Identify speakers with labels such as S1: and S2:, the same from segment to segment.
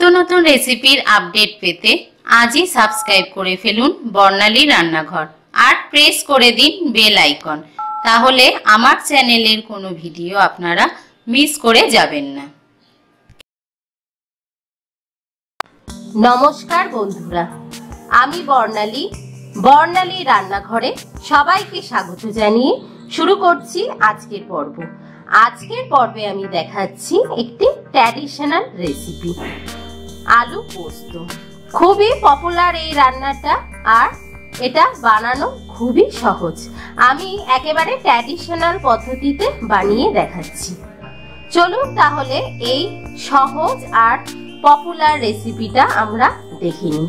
S1: নতুন রেসিপির আপডেট পেতে আজই সাবস্ক্রাইব করে ফেলুন বর্ণালী রান্নাঘর আর প্রেস করে দিন বেল আইকন, তাহলে আমার চ্যানেলের কোনো ভিডিও আপনারা মিস করে যাবেন না।
S2: নমস্কার বন্ধুরা, আমি বর্ণালী রান্নাঘরে সবাইকে স্বাগত জানিয়ে শুরু করছি আজকের পর্ব। আজকের পর্বে আমি দেখাচ্ছি একটি ট্র্যাডিশনাল রেসিপি, আলু পোস্ত। খুবই পপুলার এই রান্নাটা, আর এটা বানানো খুবই সহজ। আমি একেবারে ট্র্যাডিশনাল পদ্ধতিতে বানিয়ে দেখাচ্ছি। চলুন তাহলে এই সহজ আর পপুলার রেসিপিটা আমরা দেখে নিই।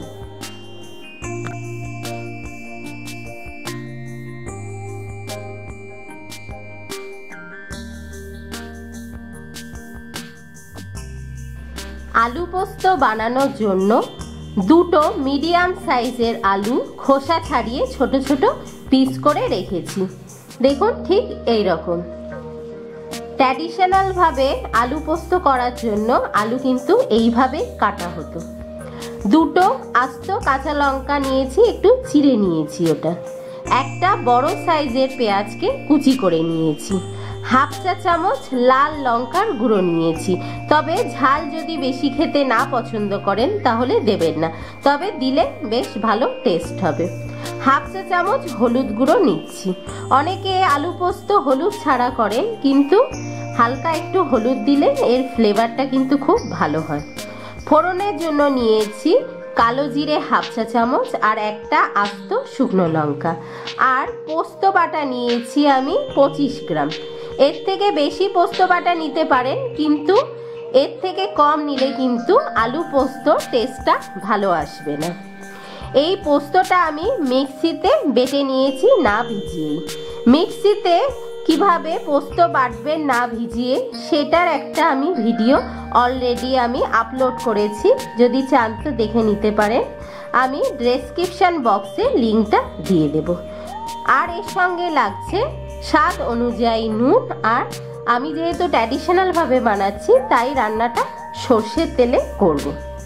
S2: আলু পোস্ত বানানোর জন্য দুটো মিডিয়াম সাইজের আলু খোসা ছাড়িয়ে ছোট ছোট পিস করে রেখেছি। দেখুন, ঠিক এই রকম। ট্র্যাডিশনাল ভাবে আলু পোস্ত করার জন্য আলু কিন্তু এইভাবে কাটা হতো। দুটো আস্ত কাঁচা লঙ্কা নিয়েছি, একটু চিড়ে নিয়েছি ওটা। একটা বড় সাইজের পেঁয়াজকে কুচি করে নিয়েছি। হাফ চা চামচ লাল লঙ্কার গুঁড়ো নিয়েছি, তবে ঝাল যদি বেশি খেতে না পছন্দ করেন তাহলে দেবেন না, তবে দিলে বেশ ভালো টেস্ট হবে। হাফ চা চামচ হলুদ গুঁড়ো নিচ্ছি। অনেকে আলু পোস্ত হলুদ ছাড়া করেন, কিন্তু হালকা একটু হলুদ দিলে এর ফ্লেভারটা কিন্তু খুব ভালো হয়। ফোড়নের জন্য নিয়েছি কালো জিরে হাফ চা চামচ আর একটা আস্ত শুকনো লঙ্কা। আর পোস্ত বাটা নিয়েছি আমি 25 গ্রাম। এর থেকে বেশি পোস্ত বাটা নিতে পারেন, কিন্তু এর থেকে কম নিলে কিন্তু আলু পোস্ত টেস্টটা ভালো আসবে না। এই পোস্তটা আমি মিক্সিতে বেটে নিয়েছি, না ভিজিয়েই। মিক্সিতে কিভাবে পোস্ত বাটবেন না ভিজিয়ে, সেটার একটা আমি ভিডিও অলরেডি আমি আপলোড করেছি, যদি চান তো দেখে নিতে পারেন। আমি ডেসক্রিপশন বক্সে লিঙ্কটা দিয়ে দেব। আর এর সঙ্গে লাগছে স্বাদ অনুযায়ী নুন। আর আমি যেহেতু ট্র্যাডিশনাল ভাবে বানাচ্ছি, তাই রান্নাটা সর্ষের তেলে করব।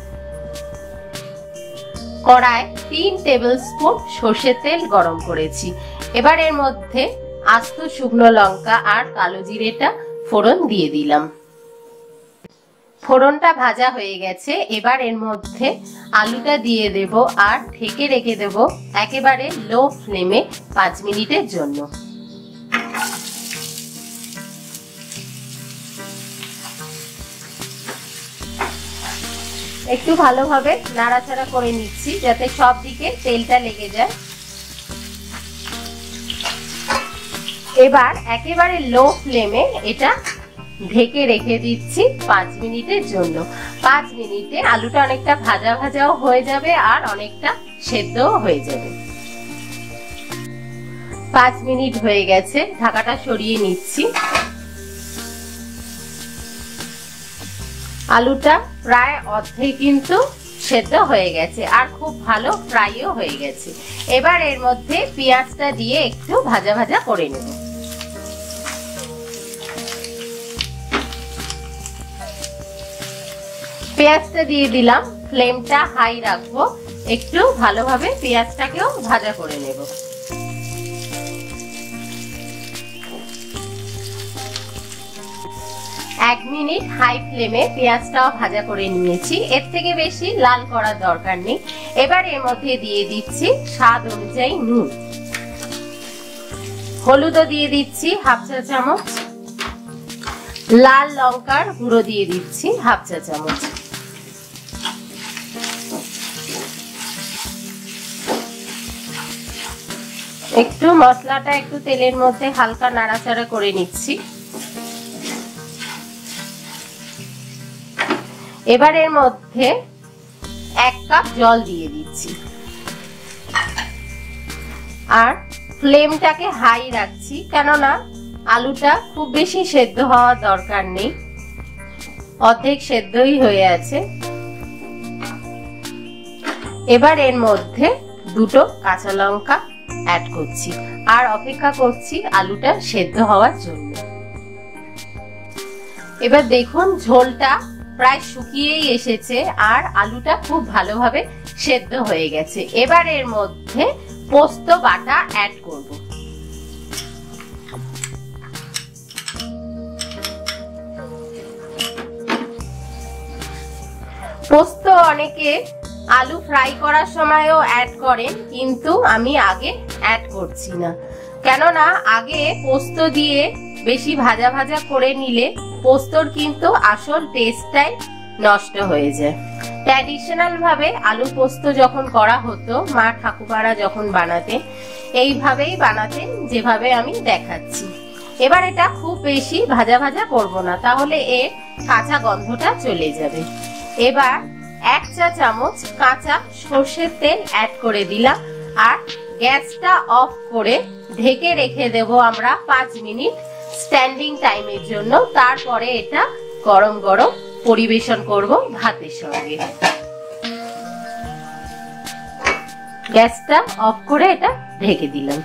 S2: কড়ায় 3 টেবিল স্পুন সর্ষের তেল গরম করেছি। এবার এর মধ্যে আস্ত শুকনো লঙ্কা আর কালো জিরেটা ফোড়ন দিয়ে দিলাম। ফোড়নটা ভাজা হয়ে গেছে। এবার এর মধ্যে আলুটা দিয়ে দেব আর ঢেকে রেখে দেব একেবারে লো ফ্লেমে 5 মিনিটের জন্য। একটু ভালোভাবে নাড়াচাড়া করে নিচ্ছি, যাতে সব দিকে তেলটা লেগে যায়। এবার একেবারে লো ফ্লেমে এটা ঢেকে রেখে দিচ্ছি 5 মিনিটের জন্য। 5 মিনিটে আলুটা অনেকটা ভাজা ভাজাও হয়ে যাবে আর অনেকটা সেদ্ধও হয়ে যাবে। 5 মিনিট হয়ে গেছে, ঢাকাটা সরিয়ে নিচ্ছি। আলুটা প্রায় অর্ধেক কিন্তু সেদ্ধ হয়ে গেছে আর খুব ভালো ফ্রাইও হয়ে গেছে। এবার এর মধ্যে পেঁয়াজটা দিয়ে একটু ভাজা ভাজা করে নেব। পেঁয়াজটা দিয়ে দিলাম, ফ্লেমটা হাই রাখবো। একটু ভালোভাবে পেঁয়াজটাকেও ভাজা করে নেব। এক মিনিট হাই ফ্লেমে পেঁয়াজটাও ভাজা করে নিয়েছি। এর থেকে বেশি লাল করার দরকার নেই। এবার এর মধ্যে দিয়ে দিচ্ছি স্বাদ অনুযায়ী নুন। হলুদও দিয়ে দিচ্ছি হাফ চা চামচ। লাল লঙ্কার গুঁড়ো দিয়ে দিচ্ছি হাফ চা চামচ। একটু মশলাটা একটু তেলের মধ্যে হালকা নাড়াচাড়া করে নিচ্ছি। এবার এর মধ্যে 1 কাপ জল দিয়ে দিচ্ছি আর ফ্লেমটাকে হাই রাখছি, কেননা আলুটা খুব বেশি সেদ্ধ হওয়ার দরকার নেই, অর্ধেক সেদ্ধই হয়ে আছে। এবার এর মধ্যে দুটো কাঁচা লঙ্কা অ্যাড করছি আর অপেক্ষা করছি আলুটা সেদ্ধ হওয়ার জন্য। এবার দেখুন ঝোলটা প্রায় শুকিয়েই এসেছে আর আলুটা খুব ভালোভাবে সেদ্ধ হয়ে গেছে। এবার এর মধ্যে পোস্ত বাটা অ্যাড করব। পোস্ত অনেকে আলু ফ্রাই করার সময়ও অ্যাড করেন, কিন্তু আমি আগে অ্যাড করছি না, কেননা আগে পোস্ত দিয়ে বেশি ভাজা ভাজা করে নিলে পোস্তর কিন্তু আসল টেস্টটাই নষ্ট হয়ে যায়। ট্র্যাডিশনাল ভাবে আলু পোস্ত যখন করা হতো, মা ঠাকুমারা যখন বানাতেন এইভাবেই বানাতেন যেভাবে আমি দেখাচ্ছি। এবার এটা খুব বেশি ভাজা ভাজা করব না, তাহলে এর কাঁচা গন্ধটা চলে যাবে। এবার 1 চা চামচ কাঁচা সর্ষের তেল অ্যাড করে দিলাম আর গ্যাসটা অফ করে ঢেকে রেখে দেব আমরা 5 মিনিট স্ট্যান্ডিং টাইমের জন্য। তারপরে এটা গরম গরম পরিবেশন করব ভাতের সঙ্গে। গ্যাসটা অফ করে এটা ঢেকে দিলাম।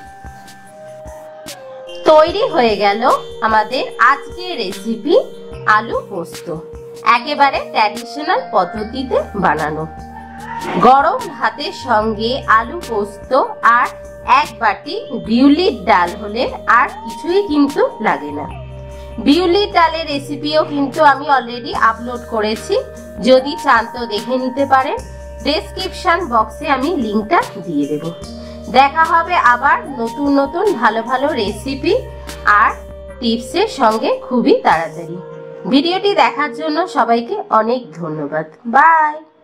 S2: তৈরি হয়ে গেল আমাদের আজকের রেসিপি আলু পোস্ত, একেবারে ট্র্যাডিশনাল পদ্ধতিতে বানানো। গরম ভাতের সঙ্গে আলু পোস্ত আর 1 বাটি বিউলির ডাল হলে আর কিছুই কিন্তু লাগে না। বিউলির ডালের রেসিপিও কিন্তু আমি অলরেডি আপলোড করেছি, যদি চান তো দেখে নিতে পারেন। ডেসক্রিপশন বক্সে আমি লিংকটা দিয়ে দেব। দেখা হবে আবার নতুন নতুন ভালো ভালো রেসিপি আর টিপসের সঙ্গে খুবই তাড়াতাড়ি। ভিডিওটি দেখার জন্য সবাইকে অনেক ধন্যবাদ। বাই।